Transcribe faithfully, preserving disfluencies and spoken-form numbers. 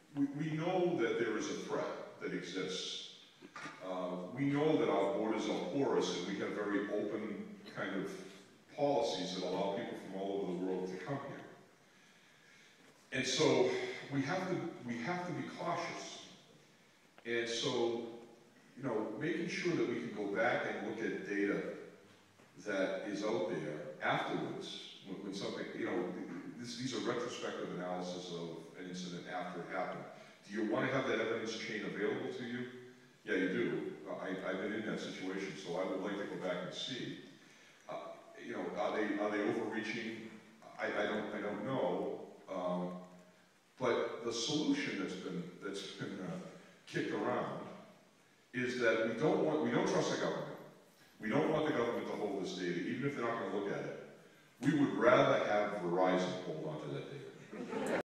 we, we know that there is a threat that exists. Uh, we know that our borders are porous and we have very open kind of policies that allow people from all over the world to come here. And so we have to, we have to be cautious. And so, you know, making sure that we can go back and look at data that is out there afterwards, when, when something, you know, this, these are retrospective analysis of an incident after it happened. Do you want to have that evidence chain available to you? Yeah, you do. I, I've been in that situation, so I would like to go back and see. Uh, you know, are they are they overreaching? I, I don't I don't know. Um, but the solution that's been that's been uh, kicked around is that we don't want we don't trust the government. We don't want the government to hold this data, even if they're not going to look at it. We would rather have Verizon hold on to that data.